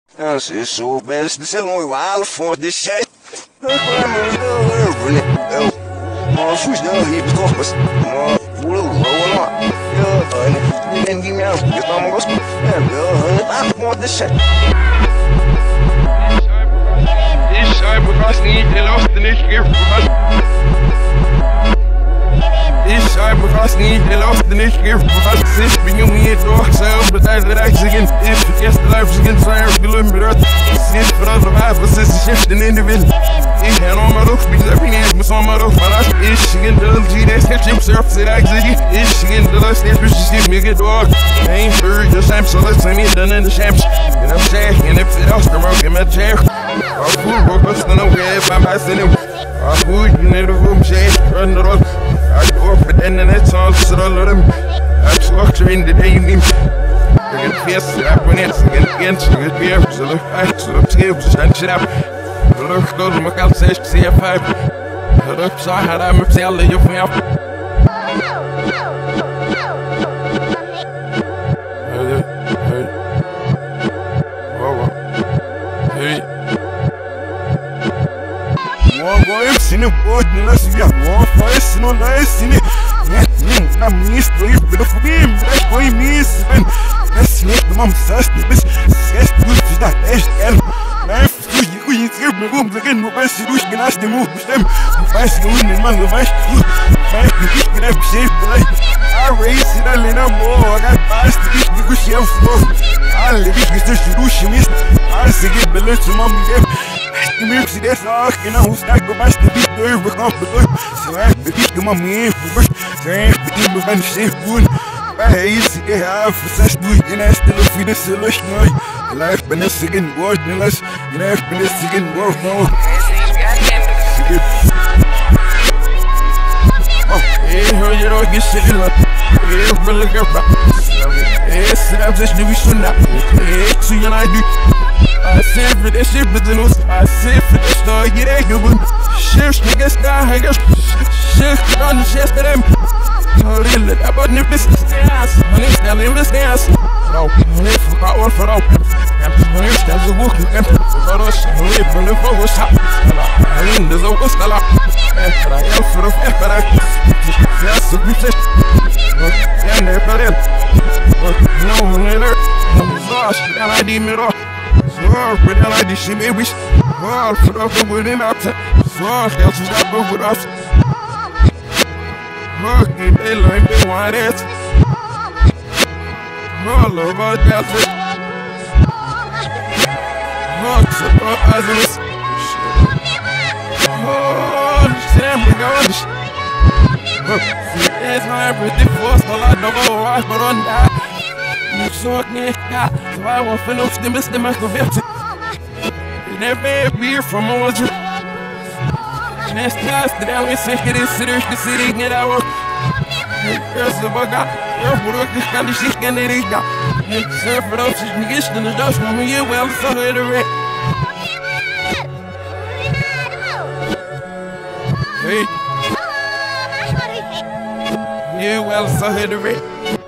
It's so bad, it's the only wild for this shit. Fus não ri dos corpos, pula logo lá. Ninguém me ama, eu tomo gosto. A porra desse shit. Ich schreibe fast nie, der Luft nicht gibt. Ich schreibe fast nie, der Luft nicht gibt. Ich bin jung hier durch, selber Zeit reizigen. Ich vergesse life again, sei auf gelümbert. Ich verrate was ist die Schicht in der Welt. Ich hör noch mal auf, bin ich nicht, muss noch mal auf, ich gehen der LG, der ist im Surf, der reizigen. Ich gehen der Lust, der ist mir gedorgt. Ein für die Champs, so let's me dann in the Champs. And I'm saying, if it else, the rock in my chair. I'll put what's the way if I'm passing him. I'll put in the room, shake, run the road. I go up and then it's all so all of them. I talk in the day, you get fierce, I went in, against the beer, so look, I look, stand shit up. Look, go to my calculator, CF5. Look, so I had a sale, you feel. Sine boarding us, we have one voice, no nice in it. I'm missed, but for me, that's why miss. Let's let the mom sass the best. Sass the good, that SL. Man, you give me room again, no best, you can ask the move with them. Fast going in man, the vice. Fast, you can have safe the life. I raise it a little more, I got fast to get the good shelf floor. I'll leave it with the solution. I say, get below to mom. The music that's all, you know, stack the best to beat the earth, off the earth. So I have to beat the mommy in for birth. So I have to keep the man safe good. I see the half for such good, and I still feel the solution. Life been a second word, and us, you know, been a second word, no. Hey, you know, you sit in up. Hey, really good. Hey, sit up this new soon. Hey, so you know, I do. I say for this shit, but I say for this story, get a good one. Shifts, niggas, hangers. Shifts on the chest of them. So they let up on this stairs. Honey, tell him the stairs. No, honey, for power for open. And honey, stands a walk. And for us, honey, for the focus. I mean, there's a whistle up. And I am for the fair. That's the business. And they put in. No, neither. I'm lost, and I didn't know. But I like this shit, baby. For the winning out. Else is not good with us. Fucking they like me, why that's all over that. So as it is. Oh, damn, we got this. It's my pretty force, a lot of all right, but on that. So I want to finish the Mr. Machiavelli. And every beer from Orange. And that's nice that I was sick of this city, get out. There's a bug out. You're this kind of shit, and it is out. And surf it up, she's getting in the dust from you, well, so it a wreck. Hey. Yeah, well, so it a wreck.